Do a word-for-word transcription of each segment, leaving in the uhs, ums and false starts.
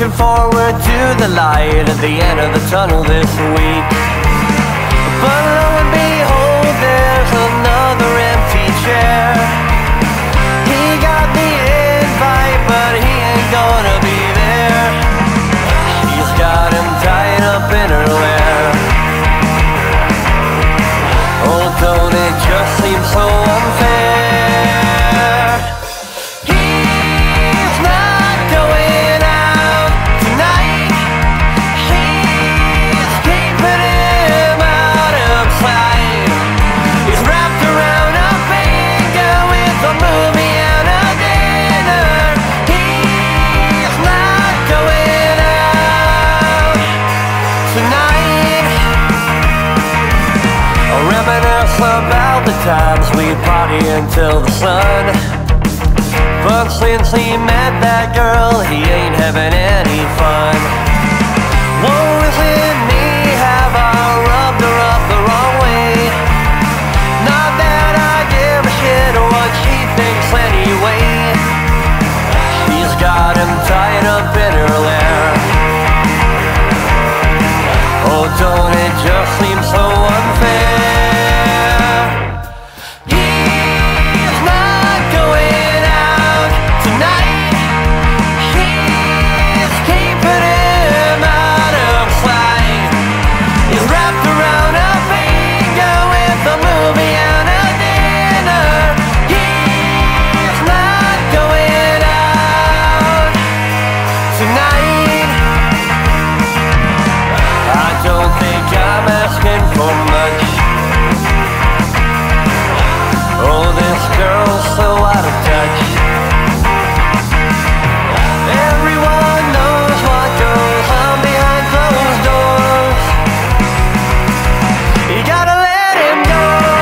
pushing forward to the light at the end of the tunnel this week. But lo and behold, there's another empty chair. He got the invite, but he ain't gonna be there. She's got him tied up in her lair. Oh, don't it just seem so unfair? He's not going out tonight. She's keeping him out of sight. He's wrapped around a finger with a movie and a dinner. He's not going out tonight. I reminisce about the times we'd party until the sun. But since he met that girl, he ain't having any fun. Woe is in me, have I rubbed her up the wrong way? Not that I give a shit what she thinks anyway. She's got him tied up in her lair. Oh, don't it just seem so unfair? He's not going out tonight. She's keeping him out of sight. He's wrapped around a finger with a movie and a dinner. He's not going out tonight. I don't think I'm asking for much. Oh, this girl's so out of touch. Everyone knows what goes on behind closed doors. You gotta let him go.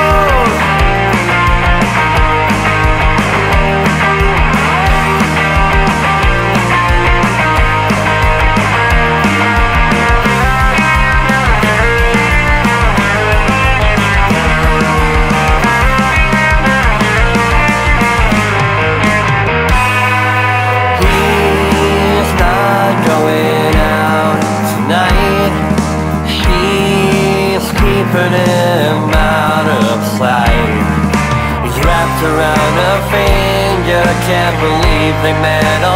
He's not going out tonight. She's keeping him out of sight. He's wrapped around her finger. Can't believe they met